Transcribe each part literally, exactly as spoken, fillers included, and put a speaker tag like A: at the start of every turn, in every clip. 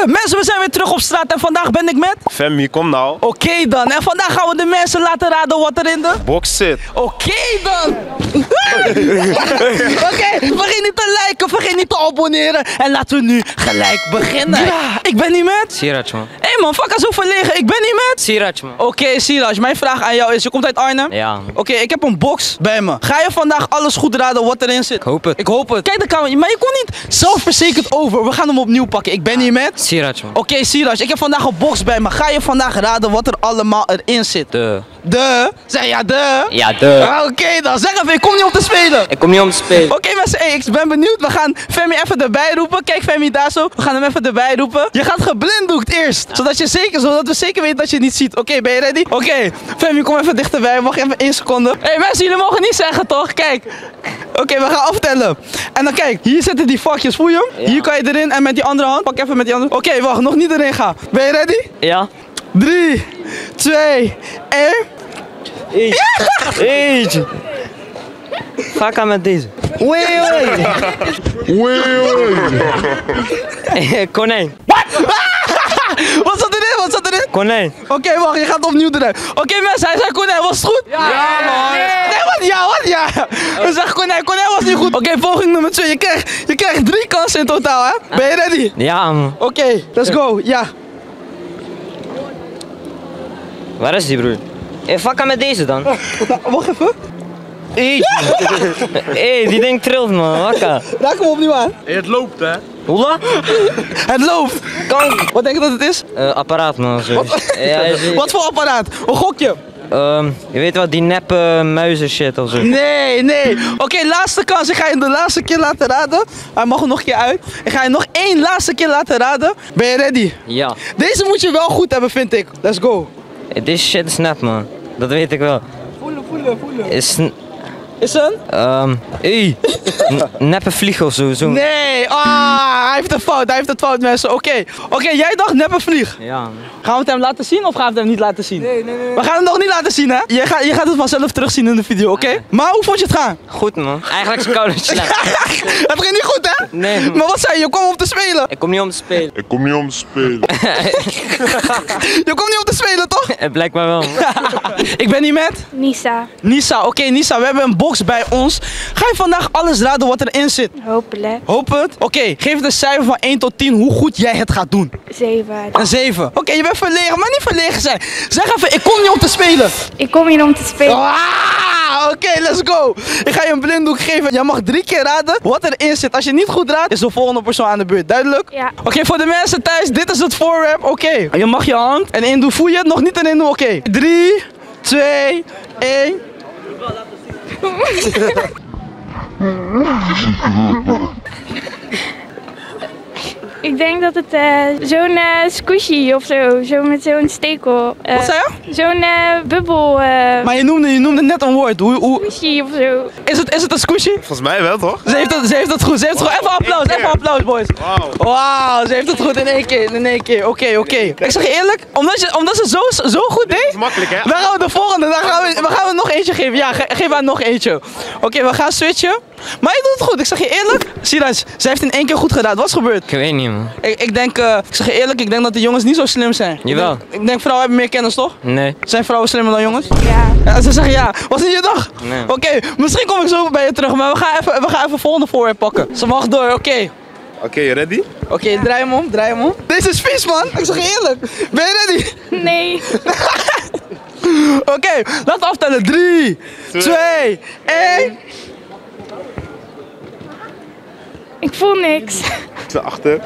A: Mensen, we zijn weer terug op straat en vandaag ben ik met...
B: Femi, kom nou.
A: Oké okay dan, en vandaag gaan we de mensen laten raden wat er in de...
B: box zit.
A: Oké okay dan. Oké, okay, vergeet niet te liken, vergeet niet te abonneren. En laten we nu gelijk beginnen. Ja, ik ben niet met...
C: Siraj, man.
A: Hé hey man, fuck zo verlegen, ik ben niet met...
C: Siraj, man.
A: Oké, okay, Siraj, mijn vraag aan jou is, je komt uit Arnhem?
C: Ja.
A: Oké, okay, ik heb een box bij me. Ga je vandaag alles goed raden wat erin zit?
C: Ik hoop het.
A: Ik hoop het. Kijk, de camera, maar je kon niet zelfverzekerd over. We gaan hem opnieuw pakken. Ik ben niet met...
C: Siraj, man.
A: Oké, okay, Siraj, ik heb vandaag een box bij me. Ga je vandaag raden wat er allemaal erin zit?
C: De.
A: De? Zeg ja, de?
C: Ja, de.
A: Ah, Oké okay, dan, zeg even, ik kom niet om te spelen.
C: Ik kom niet om te spelen.
A: Oké okay, mensen, hey, ik ben benieuwd. We gaan Femi even erbij roepen. Kijk Femi daar zo. We gaan hem even erbij roepen. Je gaat geblinddoekt eerst. Zodat, je zeker, zodat we zeker weten dat je het niet ziet. Oké, okay, ben je ready? Oké, okay. Femi, kom even dichterbij. Mag even één seconde. Hé hey, mensen, jullie mogen niet zeggen toch? Kijk. Oké, okay, we gaan aftellen. En dan kijk, hier zitten die vakjes. Voel je hem? Ja. Hier kan je erin en met die andere hand. Pak even met die andere. Oké, okay, wacht, nog niet erin gaan. Ben je ready?
C: Ja.
A: drie, twee, één.
C: Eentje. Ga ik aan met deze.
A: Wee, wee.
B: Wee,
C: wee. Konijn.
A: Wat? Wat zat erin? Wat zat erin?
C: Konijn.
A: Oké, okay, wacht, je gaat opnieuw erin. Oké okay, mensen, hij zei konijn, was het goed?
C: Ja, ja man.
A: Nee, nee, wat ja, wat ja. We zeggen konijn, konijn was niet goed. Oké, okay, volging nummer twee. Je krijgt, je krijgt drie kansen in totaal, hè? Ben je ready?
C: Ja, man.
A: Oké, okay, let's go, ja.
C: Waar is die, broer? Hey, fuck aan met deze dan.
A: Nou, wacht even.
C: Hé, hey, die ding trilt, man. Wakka.
A: Raak hem opnieuw aan.
B: Hey, het loopt, hè?
C: Hola?
A: Het loopt.
C: Kank.
A: Wat denk je dat het is?
C: Uh, apparaat, man. Zo.
A: Wat?
C: Ja, is...
A: Wat voor apparaat? Een gokje?
C: Um, je weet wat, die neppe muizen shit of zo.
A: Nee, nee. Oké, okay, laatste kans. Ik ga je de laatste keer laten raden. Hij mag er nog een keer uit. Ik ga je nog één laatste keer laten raden. Ben je ready?
C: Ja.
A: Deze moet je wel goed hebben, vind ik. Let's go.
C: Hey, deze shit is nep, man. Dat weet ik wel.
A: Voelen, voelen, voelen.
C: Is...
A: Is een?
C: Um, hey. Neppe vlieg of zo. zo.
A: Nee, ah, hij heeft een fout, hij heeft een fout mensen. Oké, okay. oké, okay, jij dacht neppe vlieg.
C: Ja. Man.
A: Gaan we het hem laten zien of gaan we het hem niet laten zien?
C: Nee, nee, nee.
A: We gaan het nog niet laten zien, hè? Je gaat, je gaat het vanzelf terugzien in de video, oké? Okay? Ah, maar hoe vond je het gaan?
C: Goed, man. Eigenlijk is het koud slecht.
A: Het ging niet goed, hè?
C: Nee, man.
A: Maar wat zei je? Je kwam om te spelen.
C: Ik kom niet om te spelen.
B: Ik kom niet om te spelen.
A: Je komt niet om te spelen, toch?
C: Het blijkt maar wel.
A: Ik ben niet met?
D: Nisa.
A: Nisa, oké, okay, Nisa, we hebben een box bij ons. Ga je vandaag alles raden wat erin zit?
D: Hopelijk.
A: Hoop het? Oké, okay, geef het een cijfer van één tot tien hoe goed jij het gaat doen.
D: zeven.
A: Een zeven. Oké, okay, je bent verlegen, maar niet verlegen zijn. Zeg even, ik kom niet om te spelen.
D: Ik kom hier om te spelen.
A: Ah, oké, okay, let's go. Ik ga je een blinddoek geven. Jij mag drie keer raden wat erin zit. Als je niet goed raadt, is de volgende persoon aan de beurt. Duidelijk?
D: Ja.
A: Oké, okay, voor de mensen thuis, dit is het voorwerp. Oké, okay. Je mag je hand en in doen. Voel je het? Nog niet erin doen. Oké. Okay. drie, twee, één.
D: Ik denk dat het uh, zo'n uh, squishy of zo, zo met zo'n stekel. Uh,
A: Wat zei je?
D: Zo'n uh, bubbel. Uh,
A: maar je noemde, je noemde net een woord. Hoe, hoe...
D: Squishy of zo.
A: Is het, is het een squishy?
B: Volgens mij wel, toch?
A: Ze heeft het, ze heeft het goed. Ze heeft het goed. Even applaus, even applaus, boys.
B: Wauw.
A: Wauw, ze heeft het goed in één keer, in één keer. Oké, okay, oké. Okay. Ik zeg je eerlijk, omdat, je, omdat ze zo, zo goed deed.
B: Dat is makkelijk, hè?
A: Dan gaan we de volgende, dan gaan we, we gaan we nog eentje geven. Ja, ge, geef haar nog eentje. Oké, okay, we gaan switchen. Maar je doet het goed, ik zeg je eerlijk. Siraj, ze heeft in één keer goed gedaan. Wat is gebeurd?
C: Ik weet niet, man.
A: Ik, ik denk, uh, ik zeg je eerlijk, ik denk dat de jongens niet zo slim zijn.
C: Jawel.
A: Ik denk, ik denk vrouwen hebben meer kennis, toch?
C: Nee.
A: Zijn vrouwen slimmer dan jongens?
D: Ja.
A: Ja, ze zeggen ja. Was niet je dag?
C: Nee.
A: Oké, okay, misschien kom ik zo bij je terug, maar we gaan even, we gaan even volgende voorwerp pakken. Ze mag door, oké. Okay.
B: Oké, okay, ready?
A: Oké, okay, draai hem om, draai hem om. Deze is vies, man. Ik zeg je eerlijk. Ben je ready?
D: Nee.
A: Oké, okay, laten we aftellen. drie, twee, één.
D: Ik voel niks.
B: Ze achter.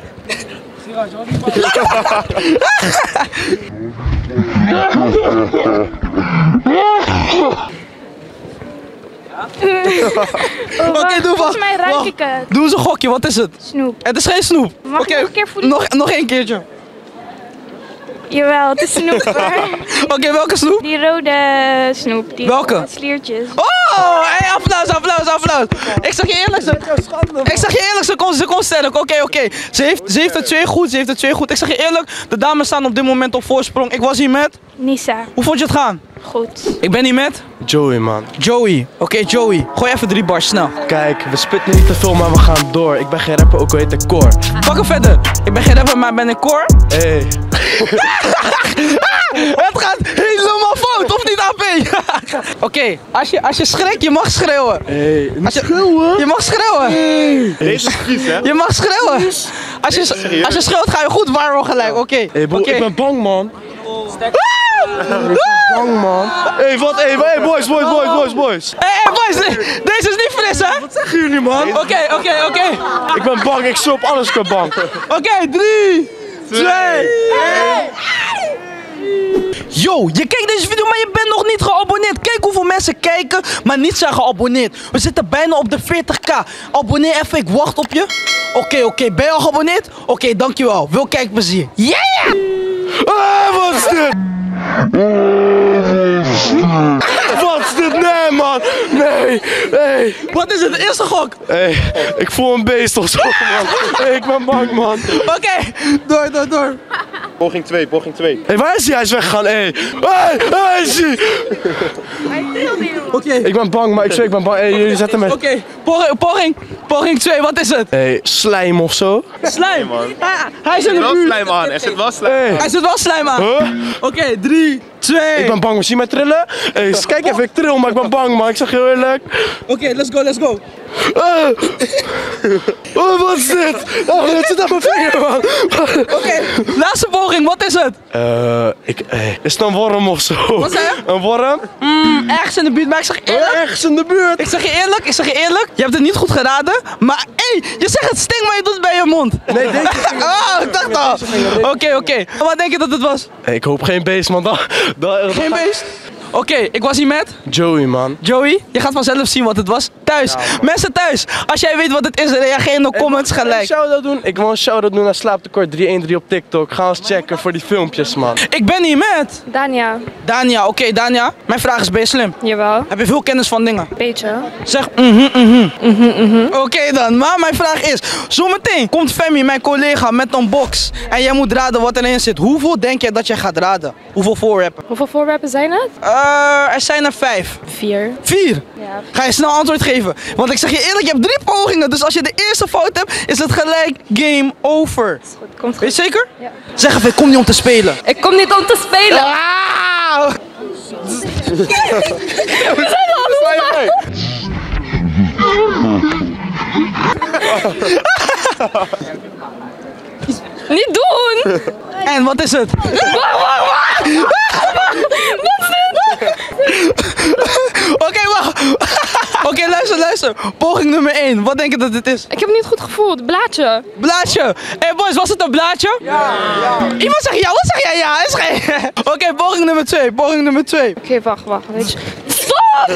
D: Oh,
A: Oké, okay, doe
D: volgens mij ruik
A: wacht.
D: ik het.
A: Doe eens een gokje, wat is het?
D: Snoep.
A: Het is geen snoep.
D: Mag
A: okay.
D: ik nog een keer voelen?
A: Nog, nog één keertje.
D: Jawel, het is snoep.
A: Oké, okay, welke snoep?
D: Die rode snoep. Die
A: welke?
D: Met sliertjes.
A: Oh, hey, applaus, applaus, applaus. Ik zeg je eerlijk, ze, ik zeg je eerlijk, ze komt, ze komt sterk. Oké, okay, oké. Okay. Ze, heeft, ze heeft het twee goed, ze heeft het twee goed. Ik zeg je eerlijk, de dames staan op dit moment op voorsprong. Ik was hier met...
D: Nisa.
A: Hoe vond je het gaan?
D: Goed.
A: Ik ben hier met...
E: Joey, man.
A: Joey. Oké, Joey. Gooi even drie bars, snel.
E: Kijk, we spitten niet te veel, maar we gaan door. Ik ben geen rapper, ook al heet ik Cor.
A: Pak hem verder. Ik ben geen rapper, maar ben een koor.
E: Hey.
A: Het gaat helemaal fout, of niet, A P? Oké, okay, als, je, als je schrikt, je mag schreeuwen.
E: Hey,
A: als je, schreeuwen? Je mag schreeuwen.
E: Hey.
B: Deze is vies, hè?
A: Je mag schreeuwen. Als je, als je schreeuwt, ga je goed warm gelijk. Oké. Okay.
E: Hey, bro,
A: okay.
E: Ik ben bang, man. Ik ben bang, man. Hey, wat? Hey, hey, boys, boys, boys, boys, boys.
A: Hey, hey, boys, deze is niet fris, hè?
E: Wat zeggen jullie, man?
A: Oké, okay, oké, okay, oké. Okay.
E: Ik ben bang, ik stop alles, ik ben bang.
A: Oké, okay, drie, twee, één. Yo, je kijkt deze video, maar je bent nog niet geabonneerd. Kijk hoeveel mensen kijken, maar niet zijn geabonneerd. We zitten bijna op de veertig k. Abonneer even, ik wacht op je. Oké, okay, oké, okay. Ben je al geabonneerd? Oké, okay, dankjewel. Veel kijkplezier. Yeah!
E: Ah, wat is dit? Wat is dit? Nee, man. Nee. Hey.
A: Wat is het? Eerste gok.
E: Hey, ik voel een beest of zo, man. Hey, ik ben bang, man.
A: Oké, okay. door, door, door.
B: Poging twee, poging twee.
E: Hé, hey, waar is hij? Hij is weggegaan, hé. Hey. Hey, waar is hij?
A: Oké. Okay.
E: Ik ben bang, maar ik zeg ik ben bang. Hé, hey, jullie zetten me.
A: Oké, okay. poging, poging, poging twee, wat is het?
E: Hé, hey, slijm of zo?
A: Slijm?
B: Nee, man.
A: Ah, hij is in de
B: wel
A: buurt.
B: slijm aan, er zit wel slijm
E: hey.
B: aan.
A: Hij zit wel slijm aan.
E: Huh?
A: Oké, okay, drie, twee.
E: Ik ben bang, zie je mij trillen? Hé, hey, kijk even, ik trill, maar ik ben bang, man. Ik zeg heel eerlijk.
A: Oké, okay, let's go, let's go.
E: Uh. Oh, wat is dit? Oh, het zit aan mijn vinger, man.
A: Oké, okay, laatste poging, wat is het?
E: Eh, uh, ik, hey, is het een worm of zo?
A: Wat zei je?
E: Een worm?
A: Mm, ergens in de buurt, maar ik zeg je eerlijk.
E: Ergens in de buurt.
A: Ik zeg je eerlijk, ik zeg je eerlijk. Je hebt het niet goed geraden, maar hé, hey, je zegt het stinkt, maar je doet het bij je mond.
E: Nee, deze
A: oh, ik dacht al. Oké, oké. Okay. Wat denk je dat het was?
E: Hey, ik hoop geen beest, man. Dan, dan,
A: geen beest? Oké, okay, ik was hier met
E: Joey, man.
A: Joey, je gaat vanzelf zien wat het was. Thuis, ja, mensen thuis. Als jij weet wat het is, reageer in de comments
E: ik
A: gelijk.
E: Een shout-out doen. Ik wil een shout-out doen naar Slaaptekort drie een drie op TikTok. Ga eens checken voor die filmpjes, man.
A: Ik ben hier met
D: Dania.
A: Dania, oké, okay, Dania. Mijn vraag is, ben je slim?
D: Jawel.
A: Heb je veel kennis van dingen?
D: Beetje.
A: Zeg mhm, mhm. Mhm, mhm. Oké okay, dan, maar mijn vraag is, zometeen komt Femi, mijn collega, met een box. En jij moet raden wat erin zit. Hoeveel denk jij dat jij gaat raden? Hoeveel voorrappen?
D: Hoeveel voorwerpen zijn het?
A: Uh, er zijn er vijf.
D: Vier.
A: Vier?
D: Ja.
A: Ga je snel antwoord geven? Want ik zeg je eerlijk, je hebt drie pogingen. Dus als je de eerste fout hebt, is het gelijk game over.
D: Is goed, komt goed.
A: Weet je zeker?
D: Ja.
A: Zeg even, ik kom niet om te spelen.
D: Ik kom niet om te spelen.
A: Ah!
D: We zijn allemaal. Niet doen!
A: En wat is het?
D: Wacht, wacht, wacht! Wat is dit?
A: Oké, okay, wacht. Oké, okay, luister, luister. Poging nummer één. Wat denk je dat het is?
D: Ik heb het niet goed gevoeld. Blaadje.
A: Blaadje. Hé hey boys, was het een blaadje? Ja, ja. Iemand zegt ja, wat zeg jij ja? Is geen... Oké, okay, poging nummer twee. Poging nummer twee.
D: Oké, okay, wacht, wacht. Weet je... Stop!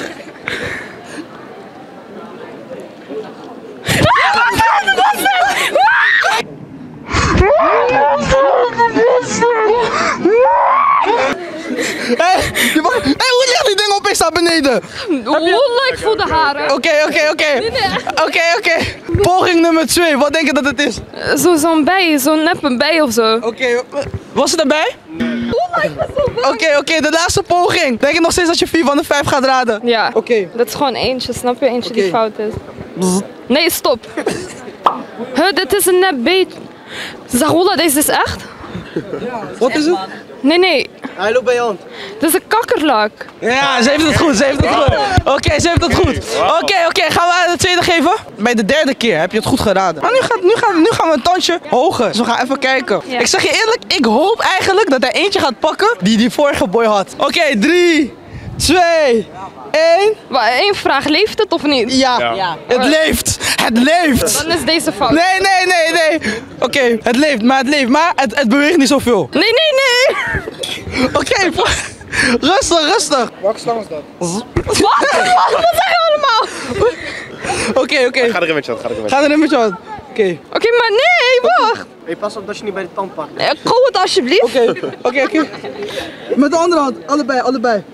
A: Hé, hey, hoe ligt die ding opeens daar beneden?
D: Wallah, ik voel de haren.
A: Oké, oké, oké. Oké, oké. Poging nummer twee, wat denk je dat het is?
D: Zo'n zo bij, zo'n neppe bij of zo.
A: Oké, okay. Was het erbij?
D: Wallah, ik ben zo bang.
A: Oké, okay, oké, okay, de laatste poging. Denk je nog steeds dat je vier van de vijf gaat raden?
D: Ja.
A: Oké. Okay.
D: Dat is gewoon eentje, snap je? Eentje okay. die fout is. Bzz. Nee, stop. Huh, dit is een nep beet. Zeg, Wallah, deze is echt?
A: Ja, wat is het?
D: Nee, nee.
A: Hij loopt bij je hand.
D: Dat is een kakkerlak.
A: Ja, ze heeft het goed, ze heeft het goed. Oké, okay, ze heeft het goed. Oké, okay, oké, okay, gaan we de tweede geven? Bij de derde keer heb je het goed geraden. Maar nu, gaat, nu, gaan, nu gaan we een tandje hoger. Dus we gaan even kijken. Ja. Ik zeg je eerlijk, ik hoop eigenlijk dat hij eentje gaat pakken die die vorige boy had. Oké, okay, drie, twee, één.
D: Maar één vraag, leeft het of niet?
A: Ja, ja. ja. Het leeft. Het leeft.
D: Dan is deze fout.
A: Nee, nee, nee, nee. Oké, okay, het leeft, maar het leeft. Maar het, het beweegt niet zoveel.
D: Nee, nee, nee.
A: Oké, okay, rustig, rustig.
B: Welke slang is dat?
A: Wat? Wat, wat zeg je allemaal? Oké, oké. Okay.
B: Ga erin met je hand, ga erin met
A: je hand. Ga erin met je hand. Oké.
D: Okay. Oké, okay, maar nee, wacht.
F: Hey, pas op dat je niet bij de tand pakt.
D: Nee, gooi het alsjeblieft.
A: Oké, okay. oké, okay, oké. Okay. Met de andere hand, allebei, allebei.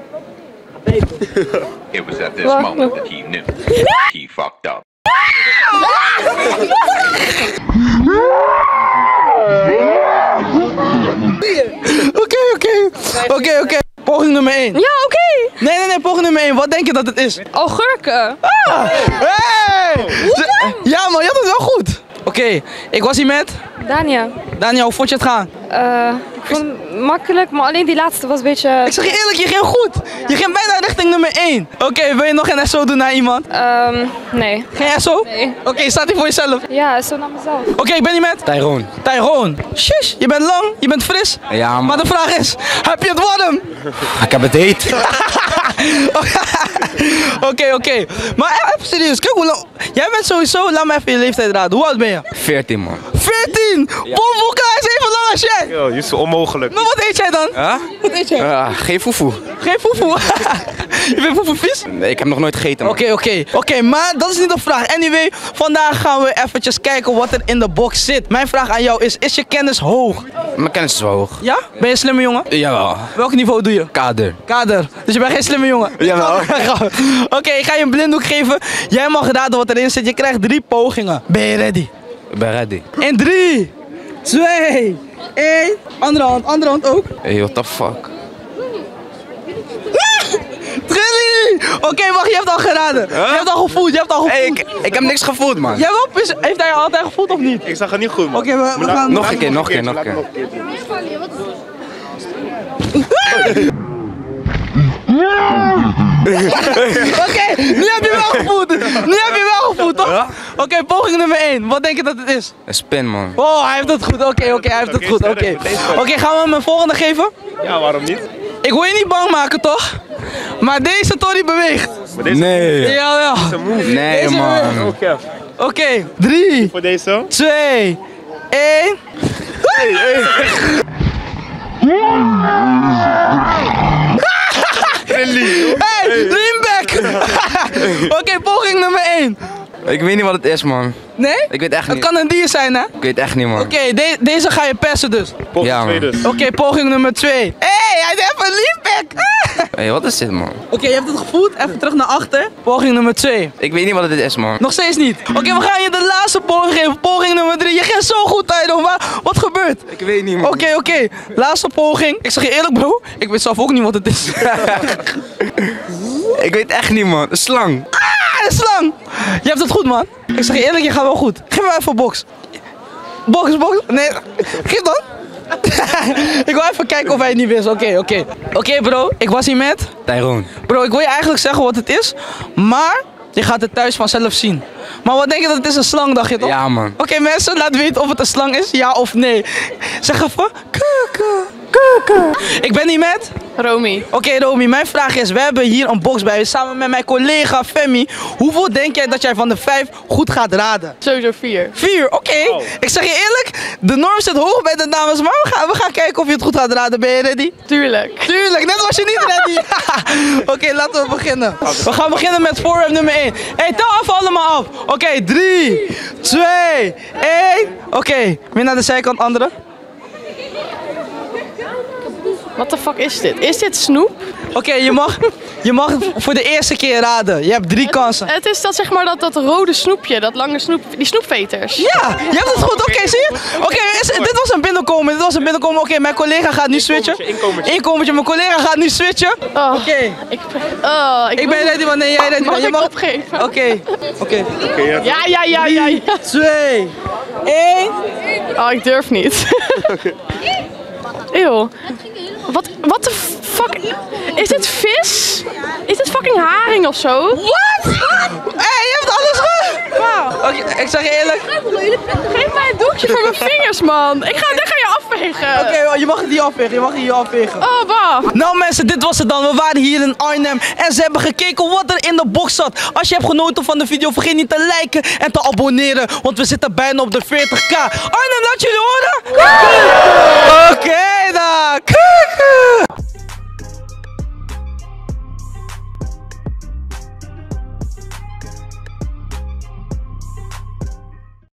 G: It was at this moment that he knew he fucked up.
A: Oké, oké. Oké, oké. Poging nummer één.
D: Ja, oké. Okay.
A: Nee, nee, één, wat denk je dat het is?
D: Augurken.
A: Hey! Ze- Ja man, je had het wel goed. Oké, ik was hier met
D: Dania.
A: Daniel, hoe vond je het gaan?
D: Eh, ik vond het makkelijk, maar alleen die laatste was een beetje...
A: Ik zeg je eerlijk, je ging goed. Je ging bijna richting nummer één. Oké, wil je nog een S O doen naar iemand?
D: Ehm, nee.
A: Geen S O?
D: Nee.
A: Oké, staat hij voor jezelf?
D: Ja, zo naar mezelf.
A: Oké, ik ben hier met
C: Tyrone.
A: Tyrone. Shush, je bent lang, je bent fris.
C: Ja, man.
A: Maar de vraag is, heb je het warm?
C: Ik heb het heet.
A: Oké, oké. Maar even serieus, kijk hoe lang... Jij bent sowieso, laat me even je leeftijd raden. Hoe oud ben je?
C: veertien, man.
A: veertien! Bom, Boeka is even lang als jij.
B: Yo, je is onmogelijk.
A: Maar wat eet jij dan?
C: Huh?
A: Wat eet jij?
C: Ja, geen foefoe.
A: Geen foefoe. Je bent foefoe vies?
C: Nee, ik heb nog nooit gegeten, man.
A: Oké, oké. Oké, maar dat is niet de vraag. Anyway, vandaag gaan we eventjes kijken wat er in de box zit. Mijn vraag aan jou is, is je kennis hoog?
C: Mijn kennis is wel hoog.
A: Ja? Ben je een slimme jongen?
C: Jawel.
A: Welk niveau doe je?
C: Kader.
A: Kader. Dus je bent geen slimme jongen?
C: Jawel.
A: Oké, ik ga je een blinddoek geven. Jij mag raden wat erin zit. Je krijgt drie pogingen. Ben je ready?
C: Ik ben ready.
A: In drie, twee, één. Andere hand, andere hand ook.
C: Hey, what the fuck?
A: Trilly! Oké, wacht, je hebt al geraden. Je hebt al gevoeld, je hebt al gevoeld.
C: Hey, ik, ik heb niks gevoeld, man.
A: Jij wel? Is- Heeft hij altijd gevoeld of niet?
B: Ik zag het niet goed, man.
A: Oké, we, we
B: Laat-
A: gaan...
C: Nog een keer, nog een keer, nog een
B: laat
C: keer.
B: me nog een keer doen.
A: Oké, nu heb je wel gevoeld. Nu heb je wel gevoeld, toch? Oké, poging nummer één. Wat denk je dat het is?
C: Een spin, man.
A: Oh, hij heeft het goed. Oké, oké, hij heeft het
B: Oké,
A: goed.
B: sterk.
A: Oké,
B: Deze sterk.
A: Oké, gaan we hem een volgende geven?
B: Ja, waarom niet?
A: Ik wil je niet bang maken, toch? Maar deze Tory beweegt.
B: Maar deze
C: Nee.
A: Jawel.
C: Nee,
A: Deze
C: man.
B: Oké.
A: Oké, drie,
B: Voor deze.
A: twee, één.
B: Hey, hey.
A: Hey, lean back. Oké, poging nummer één.
C: Ik weet niet wat het is, man.
A: Nee?
C: Ik weet echt
A: Het
C: niet.
A: kan een dier zijn, hè?
C: Ik weet echt niet, man.
A: Oké, de- deze ga je persen dus.
B: Poging
C: Ja,
B: twee
C: man.
B: dus.
A: Oké, poging nummer twee. Hé, hey, hij heeft een leanback.
C: Hey, wat is dit, man?
A: Oké, je hebt het gevoeld. Even terug naar achter. Poging nummer twee.
C: Ik weet niet wat het is, man.
A: Nog steeds niet. Oké, we gaan je de laatste poging geven. Poging nummer drie. Je ging zo goed, Tyron. Maar wat gebeurt?
C: Ik weet niet, man.
A: Oké, oké. Laatste poging. Ik zeg je eerlijk, bro. Ik weet zelf ook niet wat het is.
C: Ik weet echt niet, man. Een slang.
A: Ah, de slang. Je hebt het goed, man. Ik zeg je eerlijk, je gaat wel goed. Geef me even een box. Box, box. Nee, geef dan. Ik wil even kijken of hij het niet wist. Oké, oké. Oké, bro. Ik was hier met...
C: Tyrone.
A: Bro, ik wil je eigenlijk zeggen wat het is. Maar je gaat het thuis vanzelf zien. Maar wat denk je dat het is? Een slang, dacht je toch?
C: Ja, man.
A: Oké, mensen, laat weten of het een slang is. Ja of nee. Zeg even. Kuku, kuku. Ik ben hier met...
D: Romy.
A: Oké, Romy, mijn vraag is, we hebben hier een box bij. Samen met mijn collega Femi. Hoeveel denk jij dat jij van de vijf goed gaat raden?
D: Sowieso vier.
A: Vier, oké. Ik zeg je eerlijk, de norm zit hoog bij de dames. Maar we gaan, we gaan kijken of je het goed gaat raden. Ben je ready?
D: Tuurlijk.
A: Tuurlijk, net was je niet ready. Oké, laten we beginnen. We gaan beginnen met voorwerp nummer één. Hé, hey, tel even allemaal af. Oké, drie, twee, één. Oké, weer naar de zijkant, andere.
D: Wat de fuck is dit? Is dit snoep?
A: Oké, je, mag, je mag het voor de eerste keer raden. Je hebt drie kansen.
D: Het is dat zeg maar dat, dat rode snoepje, dat lange snoep, die snoepveters.
A: Ja, je hebt het goed. Oké, zie je? Oké, is- dit was een binnenkomen. Dit was een binnenkomen. Oké, mijn collega gaat nu switchen.
B: inkomertje.
A: Inkomertje. Mijn collega gaat nu switchen.
D: Oh,
A: Oké.
D: ik, oh, ik,
A: Ik ben ready wanneer jij ready
D: Mag
A: bent. Je
D: ik
A: mag...
D: opgeven?
A: Oké, oké.
B: Oké, ja.
D: Ja, ja, ja, ja, ja.
A: Twee, één.
D: Oh, ik durf niet. Eeuw. Wat, wat de fuck? Is dit vis? Is dit fucking haring of zo?
A: Wat? Hé, hey, je hebt alles goed.
D: Wauw.
A: Oké, ik zeg je eerlijk.
D: Geef mij een doekje voor mijn vingers, man. Ik ga, dit ga je afvegen.
A: Oké, je mag het hier afvegen. Je mag het hier afvegen.
D: Oh, wacht.
A: Nou mensen, dit was het dan. We waren hier in Arnhem en ze hebben gekeken wat er in de box zat. Als je hebt genoten van de video, vergeet niet te liken en te abonneren. Want we zitten bijna op de veertig k. Arnhem, laat jullie horen. Oké dan. Kuku.